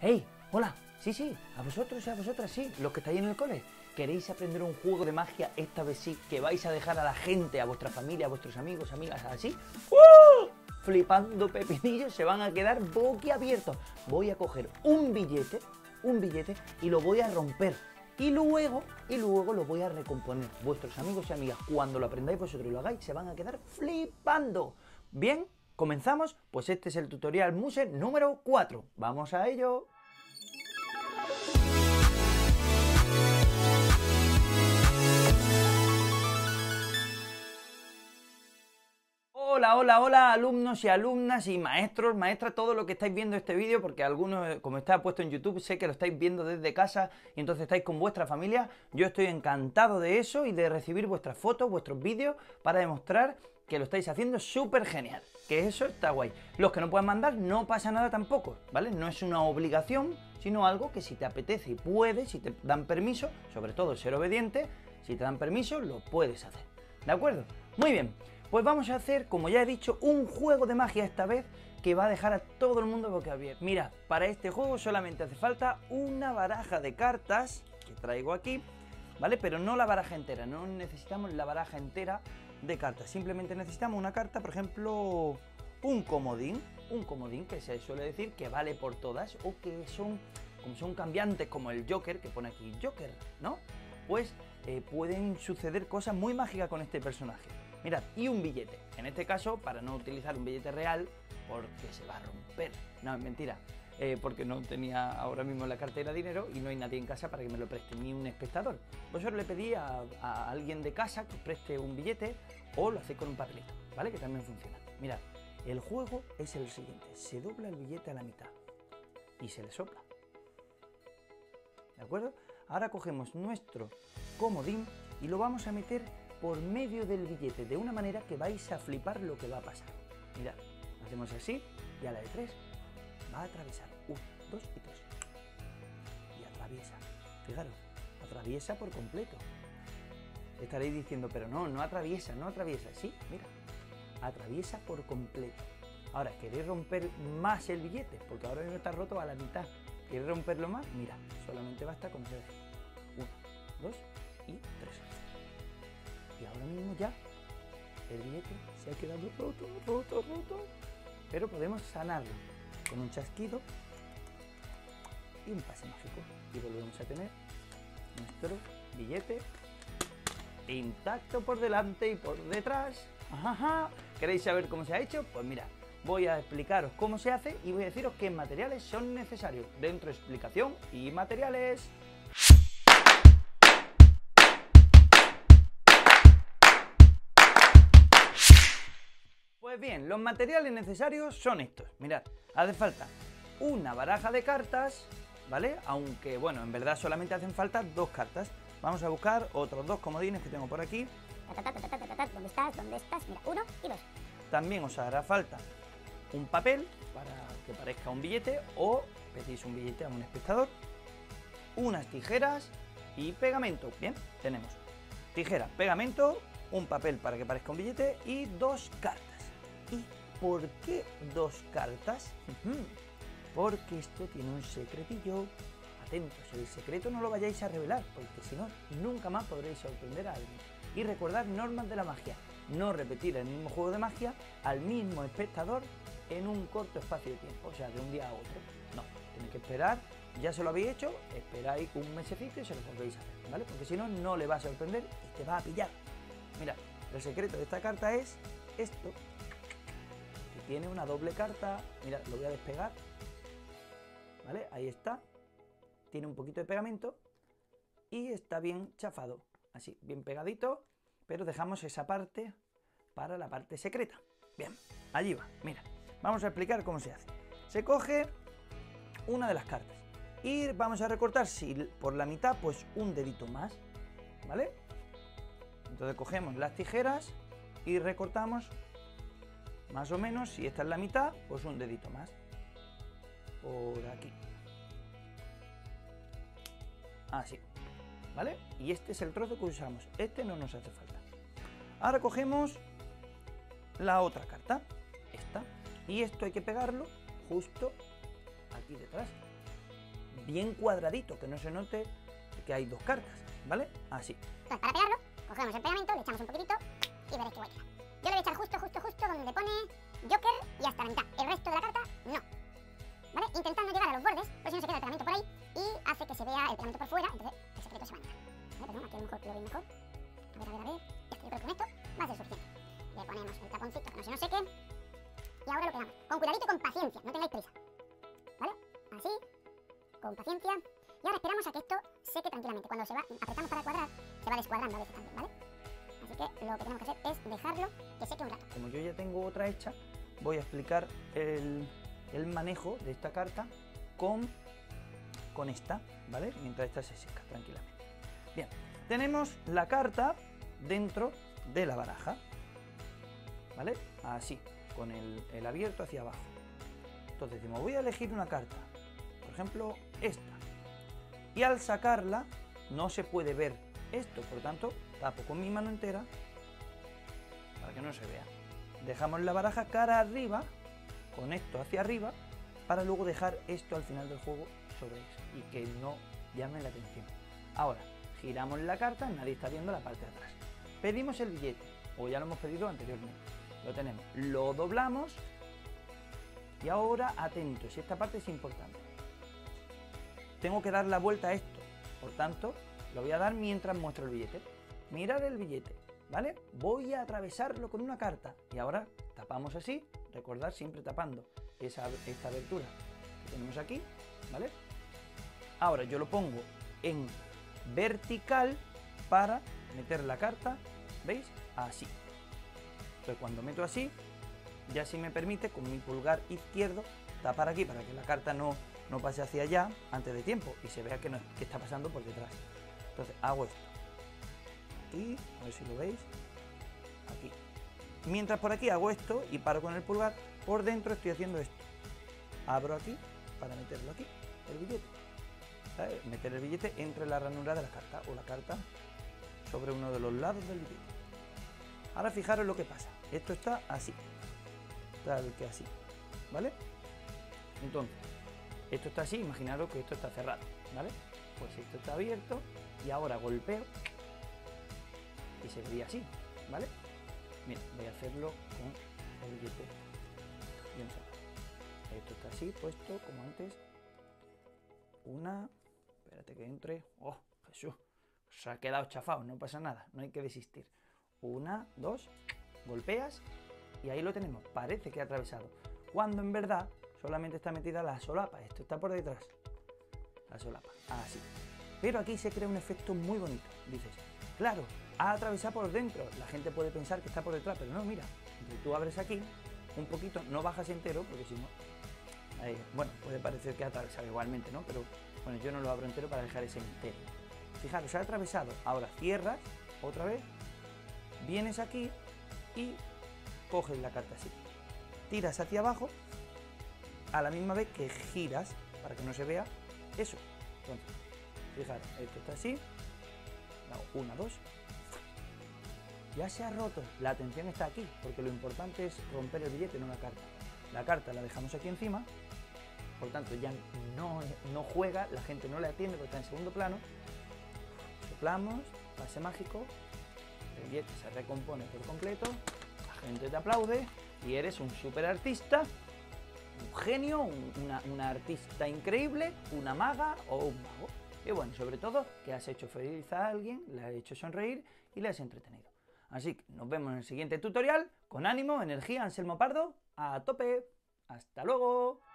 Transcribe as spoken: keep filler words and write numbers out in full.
¡Hey! ¡Hola! Sí, sí, a vosotros y a vosotras sí, los que estáis en el cole. ¿Queréis aprender un juego de magia esta vez sí? ¿Que vais a dejar a la gente, a vuestra familia, a vuestros amigos, amigas, así? ¡Uh! Flipando pepinillos, se van a quedar boquiabiertos. Voy a coger un billete, un billete, y lo voy a romper. Y luego, y luego lo voy a recomponer. Vuestros amigos y amigas, cuando lo aprendáis vosotros y lo hagáis, se van a quedar flipando. Bien, ¿comenzamos? Pues este es el tutorial Muse número cuatro. ¡Vamos a ello! Hola, hola, hola, alumnos y alumnas y maestros, maestras, todo lo que estáis viendo este vídeo, porque algunos, como está puesto en YouTube, sé que lo estáis viendo desde casa y entonces estáis con vuestra familia. Yo estoy encantado de eso y de recibir vuestras fotos, vuestros vídeos, para demostrar que lo estáis haciendo súper genial, que eso está guay. Los que no puedan mandar, no pasa nada tampoco, ¿vale? No es una obligación, sino algo que si te apetece y puedes, si te dan permiso, sobre todo ser obediente, si te dan permiso, lo puedes hacer, ¿de acuerdo? Muy bien. Pues vamos a hacer, como ya he dicho, un juego de magia esta vez que va a dejar a todo el mundo boquiabierto. Mirad, para este juego solamente hace falta una baraja de cartas que traigo aquí, ¿vale? Pero no la baraja entera, no necesitamos la baraja entera de cartas. Simplemente necesitamos una carta, por ejemplo, un comodín, un comodín que se suele decir que vale por todas o que son, como son cambiantes como el Joker, que pone aquí Joker, ¿no? Pues eh, pueden suceder cosas muy mágicas con este personaje. Mirad, y un billete, en este caso para no utilizar un billete real porque se va a romper, no, es mentira, eh, porque no tenía ahora mismo en la cartera dinero y no hay nadie en casa para que me lo preste, ni un espectador. Vosotros le pedí a, a alguien de casa que os preste un billete o lo hacéis con un papelito, ¿vale? Que también funciona. Mirad, el juego es el siguiente, se dobla el billete a la mitad y se le sopla, ¿de acuerdo? Ahora cogemos nuestro comodín y lo vamos a meter por medio del billete, de una manera que vais a flipar lo que va a pasar. Mirad, hacemos así y a la de tres va a atravesar. Uno, dos y tres. Y atraviesa. Fijaros, atraviesa por completo. Estaréis diciendo, pero no, no atraviesa, no atraviesa. Sí, mira, atraviesa por completo. Ahora, ¿queréis romper más el billete? Porque ahora mismo está roto a la mitad. ¿Queréis romperlo más? Mira, solamente basta con hacer uno, dos y tres. Y ahora mismo ya el billete se ha quedado roto, roto, roto. Pero podemos sanarlo con un chasquido y un pase mágico. Y volvemos a tener nuestro billete intacto por delante y por detrás. Ajá. ¿Queréis saber cómo se ha hecho? Pues mirad, voy a explicaros cómo se hace y voy a deciros qué materiales son necesarios. Dentro explicación y materiales. Pues bien, los materiales necesarios son estos. Mirad, hace falta una baraja de cartas, ¿vale? Aunque, bueno, en verdad solamente hacen falta dos cartas. Vamos a buscar otros dos comodines que tengo por aquí. ¿Dónde estás? ¿Dónde estás? Mira, uno y dos. También os hará falta un papel para que parezca un billete o pedís un billete a un espectador, unas tijeras y pegamento. Bien, tenemos tijeras, pegamento, un papel para que parezca un billete y dos cartas. ¿Y por qué dos cartas? Porque esto tiene un secretillo. Atentos, el secreto no lo vayáis a revelar, porque si no, nunca más podréis sorprender a alguien. Y recordad normas de la magia. No repetir el mismo juego de magia al mismo espectador en un corto espacio de tiempo, o sea, de un día a otro. No, tenéis que esperar, ya se lo habéis hecho, esperáis un mesecito y se lo volvéis a hacer, ¿vale? Porque si no, no le va a sorprender y te va a pillar. Mira, el secreto de esta carta es esto. Tiene una doble carta, mira, lo voy a despegar, ¿vale? Ahí está, tiene un poquito de pegamento y está bien chafado, así, bien pegadito, pero dejamos esa parte para la parte secreta. Bien, allí va, mira, vamos a explicar cómo se hace. Se coge una de las cartas y vamos a recortar, si por la mitad, pues un dedito más, ¿vale? Entonces cogemos las tijeras y recortamos más o menos, si esta es la mitad, pues un dedito más. Por aquí. Así. ¿Vale? Y este es el trozo que usamos. Este no nos hace falta. Ahora cogemos la otra carta. Esta. Y esto hay que pegarlo justo aquí detrás. bien cuadradito, que no se note que hay dos cartas, ¿vale? Así. Entonces, para pegarlo, cogemos el pegamento, le echamos un poquitito y veréis que guay queda. Yo le voy a echar justo, justo, justo donde pone Joker y hasta la mitad. El resto de la carta, no. ¿Vale? Intentando llegar a los bordes, por si no se queda el pegamento por ahí y hace que se vea el pegamento por fuera, entonces el secreto se va a notar. ¿Vale? Perdón, aquí a lo mejor que lo veis mejor. A ver, a ver, a ver. Ya está, yo creo que con esto va a ser suficiente. Le ponemos el taponcito que no se nos seque. Y ahora lo pegamos. Con cuidadito y con paciencia, no tengáis prisa. ¿Vale? Así, con paciencia. Y ahora esperamos a que esto seque tranquilamente. Cuando se va, apretamos para cuadrar, se va descuadrando a veces también, ¿vale? Así que lo que tenemos que hacer es dejarlo que seque un rato. Como yo ya tengo otra hecha, voy a explicar el, el manejo de esta carta con, con esta, ¿vale? Mientras esta se seca tranquilamente. Bien, tenemos la carta dentro de la baraja, ¿vale? Así, con el, el abierto hacia abajo. Entonces decimos, voy a elegir una carta, por ejemplo, esta. Y al sacarla, no se puede ver esto, por lo tanto, tapo con mi mano entera para que no se vea. Dejamos la baraja cara arriba, con esto hacia arriba, para luego dejar esto al final del juego sobre eso y que no llame la atención. Ahora, giramos la carta, nadie está viendo la parte de atrás. Pedimos el billete, o ya lo hemos pedido anteriormente. Lo tenemos, lo doblamos y ahora atentos, esta parte es importante. Tengo que dar la vuelta a esto, por tanto, lo voy a dar mientras muestro el billete. Mirad el billete, ¿vale? Voy a atravesarlo con una carta y ahora tapamos así, recordad siempre tapando esa, esta abertura que tenemos aquí, ¿vale? Ahora yo lo pongo en vertical para meter la carta, ¿veis? Así. Entonces cuando meto así, ya si me permite con mi pulgar izquierdo tapar aquí para que la carta no, no pase hacia allá antes de tiempo y se vea que, no, que está pasando por detrás. Entonces hago esto. Aquí, a ver si lo veis. Aquí. Mientras por aquí hago esto y paro con el pulgar, por dentro estoy haciendo esto. Abro aquí para meterlo aquí, el billete. ¿Sabes? Meter el billete entre la ranura de la carta o la carta sobre uno de los lados del billete. Ahora fijaros lo que pasa. Esto está así. Tal que así. ¿Vale? Entonces, esto está así, imaginaros que esto está cerrado, ¿vale? Pues esto está abierto y ahora golpeo y se vería así, ¿vale? Mira, voy a hacerlo con el billete bien cerrado. Esto está así, puesto como antes. Una, espérate que entre. ¡Oh, Jesús! Se ha quedado chafado, no pasa nada, no hay que desistir. Una, dos, golpeas y ahí lo tenemos. Parece que ha atravesado, cuando en verdad solamente está metida la solapa. Esto está por detrás, la solapa, así. Pero aquí se crea un efecto muy bonito. Dices, claro, ha atravesado por dentro. La gente puede pensar que está por detrás, pero no, mira. Si tú abres aquí un poquito, no bajas entero, porque si no, ahí, bueno, puede parecer que ha atravesado igualmente, ¿no? Pero bueno, yo no lo abro entero para dejar ese entero. Fijaros, se ha atravesado. Ahora cierras otra vez, vienes aquí y coges la carta así. Tiras hacia abajo a la misma vez que giras para que no se vea eso. Entonces, fijaros, esto está así. Una, dos. Ya se ha roto. La atención está aquí, porque lo importante es romper el billete, no la carta. La carta la dejamos aquí encima, por tanto ya no, no juega, la gente no le atiende porque está en segundo plano. Soplamos, pase mágico, el billete se recompone por completo, la gente te aplaude y eres un super artista, un genio, un, una, una artista increíble, una maga o un mago. Y bueno, sobre todo que has hecho feliz a alguien, le has hecho sonreír y le has entretenido. Así que nos vemos en el siguiente tutorial. Con ánimo, energía, Anselmo Pardo, a tope. ¡Hasta luego!